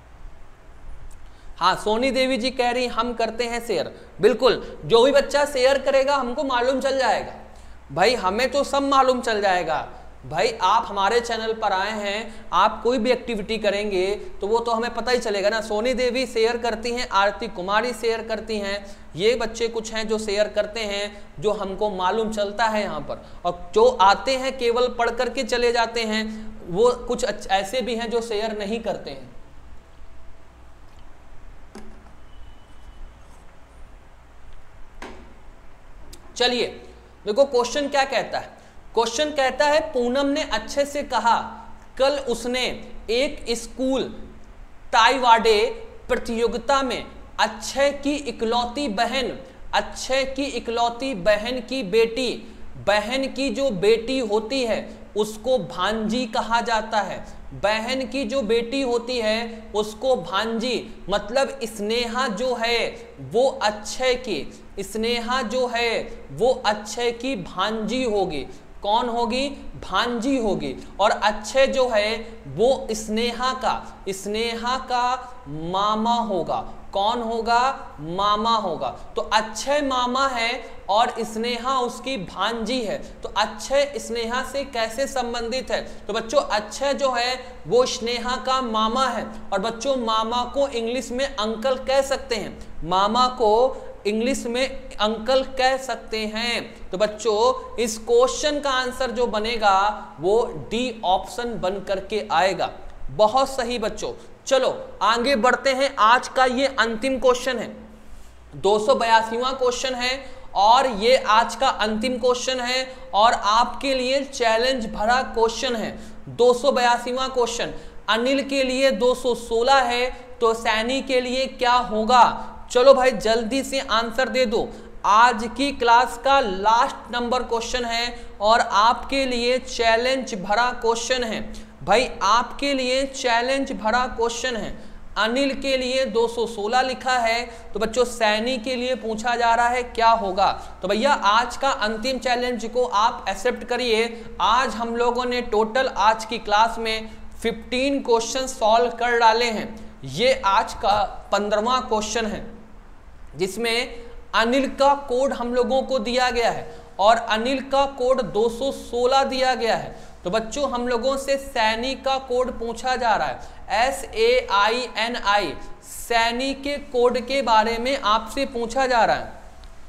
हाँ सोनी देवी जी कह रही हम करते हैं शेयर, बिल्कुल जो भी बच्चा शेयर करेगा हमको मालूम चल जाएगा भाई, हमें तो सब मालूम चल जाएगा भाई। आप हमारे चैनल पर आए हैं, आप कोई भी एक्टिविटी करेंगे तो वो तो हमें पता ही चलेगा ना। सोनी देवी शेयर करती हैं, आरती कुमारी शेयर करती हैं, ये बच्चे कुछ हैं जो शेयर करते हैं, जो हमको मालूम चलता है यहाँ पर। और जो आते हैं केवल पढ़ करके चले जाते हैं, वो कुछ ऐसे भी हैं जो शेयर नहीं करते हैं। चलिए देखो क्वेश्चन क्या कहता है। क्वेश्चन कहता है पूनम ने अच्छे से कहा कल उसने एक स्कूल ताइवाडे प्रतियोगिता में अक्षय की इकलौती बहन की बेटी, बहन की जो बेटी होती है उसको भांजी कहा जाता है। बहन की जो बेटी होती है उसको भांजी, मतलब स्नेहा जो है वो अक्षय की, स्नेहा जो है वो अक्षय की भांजी होगी। कौन होगी? भांजी होगी। और अक्षय जो है वो स्नेहा का मामा होगा। कौन होगा? मामा होगा। तो अक्षय मामा है और स्नेहा उसकी भांजी है। तो अक्षय स्नेहा से कैसे संबंधित है? तो बच्चों अक्षय जो है वो स्नेहा का मामा है। और बच्चों मामा को इंग्लिश में अंकल कह सकते हैं, मामा को इंग्लिश में अंकल कह सकते हैं। तो बच्चों इस क्वेश्चन का आंसर जो बनेगा वो डी ऑप्शन बन करके आएगा। बहुत सही बच्चों। चलो आगे बढ़ते हैं। आज का ये अंतिम क्वेश्चन है, 282वां क्वेश्चन है और ये आज का अंतिम क्वेश्चन है और आपके लिए चैलेंज भरा क्वेश्चन है। 282वां क्वेश्चन अनिल के लिए 216 है, तो सैनी के लिए क्या होगा? चलो भाई जल्दी से आंसर दे दो। आज की क्लास का लास्ट नंबर क्वेश्चन है और आपके लिए चैलेंज भरा क्वेश्चन है भाई, आपके लिए चैलेंज भरा क्वेश्चन है। अनिल के लिए 216 लिखा है, तो बच्चों सैनी के लिए पूछा जा रहा है क्या होगा। तो भैया आज का अंतिम चैलेंज को आप एक्सेप्ट करिए। आज हम लोगों ने टोटल आज की क्लास में 15 क्वेश्चन सॉल्व कर डाले हैं। ये आज का 15वां क्वेश्चन है जिसमें अनिल का कोड हम लोगों को दिया गया है और अनिल का कोड 216 दिया गया है। तो बच्चों हम लोगों से सैनी का कोड पूछा जा रहा है, SAINI, सैनी के कोड के बारे में आपसे पूछा जा रहा है।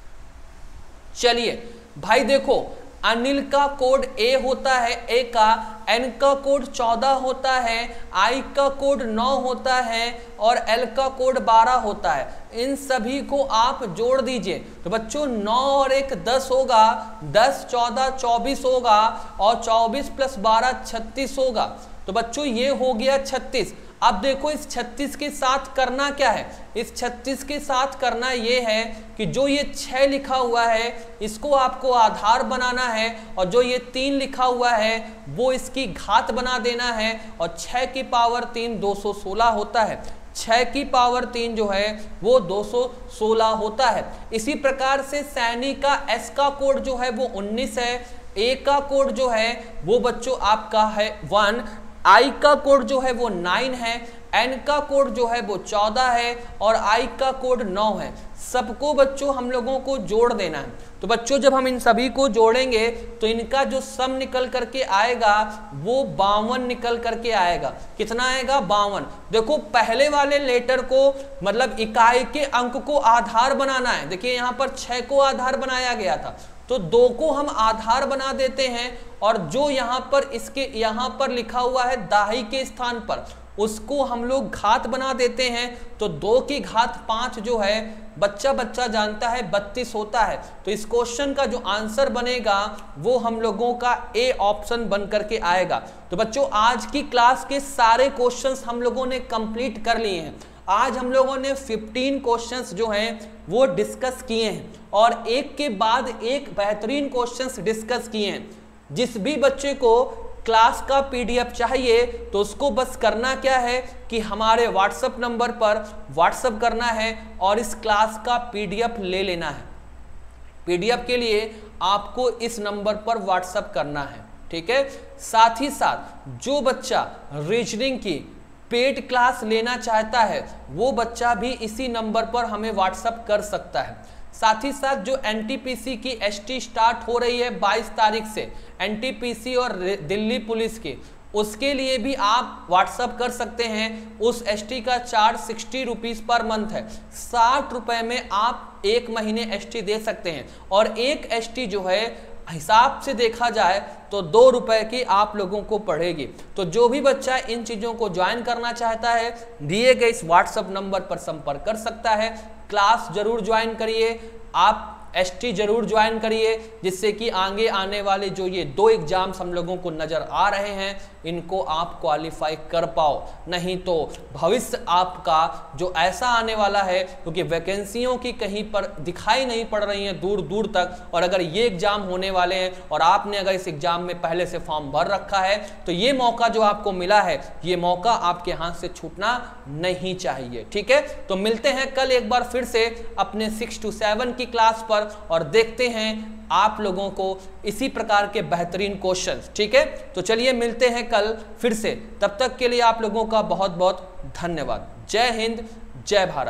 चलिए भाई देखो, अनिल का कोड A होता है, A का, N का कोड 14 होता है, I का कोड 9 होता है और L का कोड 12 होता है। इन सभी को आप जोड़ दीजिए तो बच्चों 9 और 1 10 होगा, 10 14 24 होगा और 24 + 12 36 होगा। तो बच्चों ये हो गया 36। अब देखो इस 36 के साथ करना क्या है? इस 36 के साथ करना ये है कि जो ये 6 लिखा हुआ है इसको आपको आधार बनाना है और जो ये 3 लिखा हुआ है वो इसकी घात बना देना है और 6 की पावर 3 216 होता है। 6 की पावर 3 जो है वो 216 होता है। इसी प्रकार से सैनी का S का कोड जो है वो 19 है, A का कोड जो है वो बच्चों आपका है 1, I का कोड जो है वो 9 है, N का कोड जो है वो 14 है और I का कोड 9 है। सबको बच्चों हम लोगों को जोड़ देना है। तो बच्चों जब हम इन सभी को जोड़ेंगे तो इनका जो सम निकल करके आएगा वो 52 निकल करके आएगा। कितना आएगा? 52। देखो पहले वाले लेटर को मतलब इकाई के अंक को आधार बनाना है। देखिए यहाँ पर 6 को आधार बनाया गया था तो 2 को हम आधार बना देते हैं और जो यहाँ पर इसके यहाँ पर लिखा हुआ है दाही के स्थान पर उसको हम लोग घात बना देते हैं। तो 2 की घात 5 जो है बच्चा जानता है 32 होता है। तो इस क्वेश्चन का जो आंसर बनेगा वो हम लोगों का A ऑप्शन बन करके आएगा। तो बच्चों आज की क्लास के सारे क्वेश्चंस हम लोगों ने कंप्लीट कर लिए हैं। आज हम लोगों ने 15 क्वेश्चंस जो हैं वो डिस्कस किए हैं और एक के बाद एक बेहतरीन क्वेश्चंस डिस्कस किए हैं। जिस भी बच्चे को क्लास का PDF चाहिए तो उसको बस करना क्या है कि हमारे व्हाट्सएप नंबर पर व्हाट्सएप करना है और इस क्लास का PDF ले लेना है। PDF के लिए आपको इस नंबर पर व्हाट्सएप करना है, ठीक है। साथ ही साथ जो बच्चा रीजनिंग की पेड क्लास लेना चाहता है वो बच्चा भी इसी नंबर पर हमें व्हाट्सएप कर सकता है। साथ ही साथ जो NTPC की ST स्टार्ट हो रही है 22 तारीख से, NTPC और दिल्ली पुलिस की, उसके लिए भी आप व्हाट्सअप कर सकते हैं। उस ST का चार्ज 60 रुपीज़ पर मंथ है। 60 रुपये में आप 1 महीने ST दे सकते हैं और एक ST जो है हिसाब से देखा जाए तो 2 रुपए की आप लोगों को पड़ेगी। तो जो भी बच्चा इन चीज़ों को ज्वाइन करना चाहता है दिए गए इस व्हाट्सएप नंबर पर संपर्क कर सकता है। क्लास जरूर ज्वाइन करिए। आप ST जरूर ज्वाइन करिए, जिससे कि आगे आने वाले जो ये 2 एग्जाम्स हम लोगों को नजर आ रहे हैं इनको आप क्वालिफाई कर पाओ। नहीं तो भविष्य आपका जो ऐसा आने वाला है, क्योंकि वैकेंसियों की कहीं पर दिखाई नहीं पड़ रही हैं दूर दूर तक, और अगर ये एग्जाम होने वाले हैं और आपने अगर इस एग्जाम में पहले से फॉर्म भर रखा है तो ये मौका जो आपको मिला है, ये मौका आपके हाथ से छूटना नहीं चाहिए। ठीक है, तो मिलते हैं कल एक बार फिर से अपने 6 to 7 की क्लास पर और देखते हैं आप लोगों को इसी प्रकार के बेहतरीन क्वेश्चंस। ठीक है, तो चलिए मिलते हैं कल फिर से, तब तक के लिए आप लोगों का बहुत बहुत धन्यवाद। जय हिंद, जय भारत।